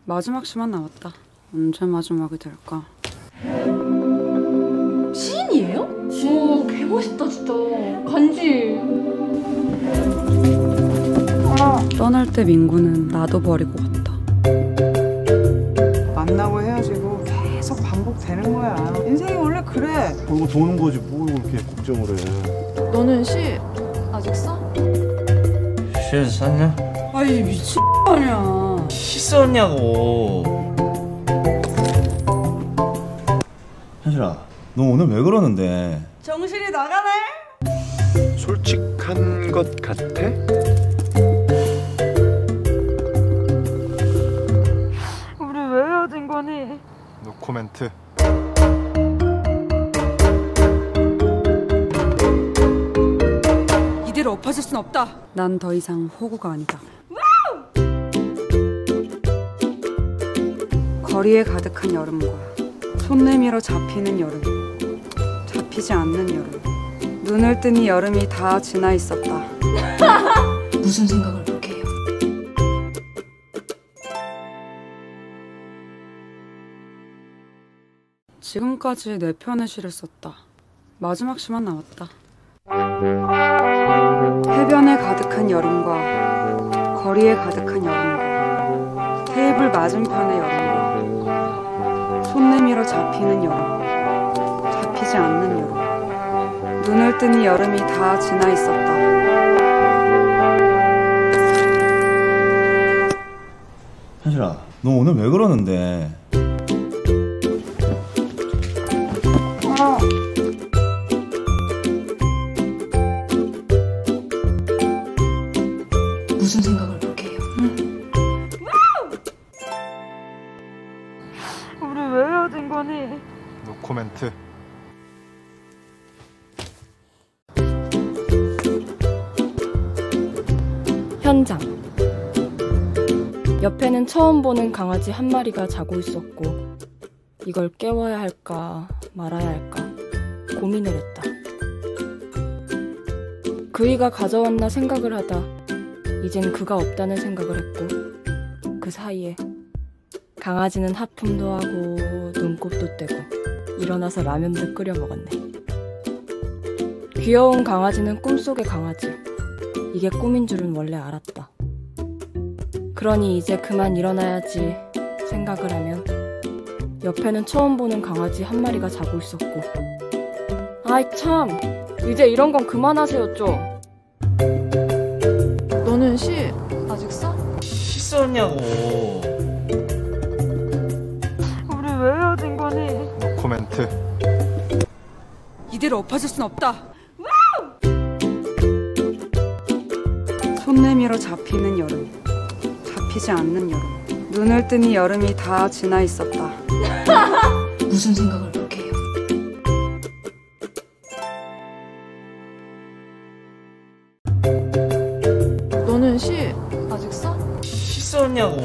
마지막 시만 남았다. 언제 마지막이 될까? 시인이에요? 오, 개멋있다 진짜. 간지. 떠날 때 민구는 나도 버리고 갔다. 만나고 헤어지고 계속 반복되는 거야. 인생이 원래 그래. 이거 도는 거지 뭐 이렇게 걱정을 해. 너는 시 아직 써? 시에서 샀냐? 아이 미친 아니야. 시 썼냐고. 현실아, 너 오늘 왜 그러는데? 정신이 나가네. 솔직한 것 같아? 우리 왜 헤어진 거니? 노코멘트. 이대로 엎어질 순 없다. 난 더 이상 호구가 아니다. 거리에 가득한 여름과 손 내밀어 잡히는 여름, 잡히지 않는 여름. 눈을 뜨니 여름이 다 지나 있었다. 무슨 생각을 그렇게 해요? 지금까지 4편의 시를 썼다. 마지막 시만 남았다. 해변에 가득한 여름과 거리에 가득한 여름과 테이블 맞은편의 여름과 손 내밀어 잡히는 여름, 잡히지 않는 여름. 눈을 뜨니 여름이 다 지나 있었다. 현실아, 너 오늘 왜 그러는데? 무슨 생각을 그렇게 해요? 우리 왜 헤어진 거니? 노코멘트. 현장. 옆에는 처음 보는 강아지 한 마리가 자고 있었고 이걸 깨워야 할까 말아야 할까 고민을 했다. 그이가 가져왔나 생각을 하다 이젠 그가 없다는 생각을 했고 그 사이에 강아지는 하품도 하고 눈곱도 떼고 일어나서 라면도 끓여 먹었네. 귀여운 강아지는 꿈속의 강아지. 이게 꿈인 줄은 원래 알았다. 그러니 이제 그만 일어나야지 생각을 하면 옆에는 처음 보는 강아지 한 마리가 자고 있었고 아이 참 이제 이런 건 그만하세요 좀. 너는 시 아직 써? 시 썼냐고. 우리 왜 헤어진 거니? 노코멘트. 이대로 엎어질 순 없다. 손 내밀어 잡히는 여름, 잡히지 않는 여름. 눈을 뜨니 여름이 다 지나 있었다. 무슨 생각을 그렇게 해요? 너는 시 아직 써? 시 썼냐고.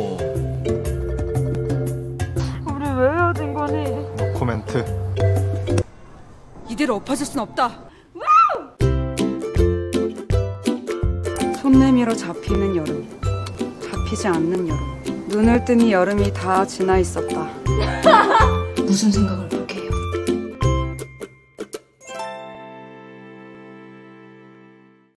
우리 왜 헤어진 거니? 노코멘트. 이대로 엎어질 순 없다. 손 내밀어 잡히는 여름, 잡히지 않는 여름. 눈을 뜨니 여름이 다 지나 있었다. 무슨 생각을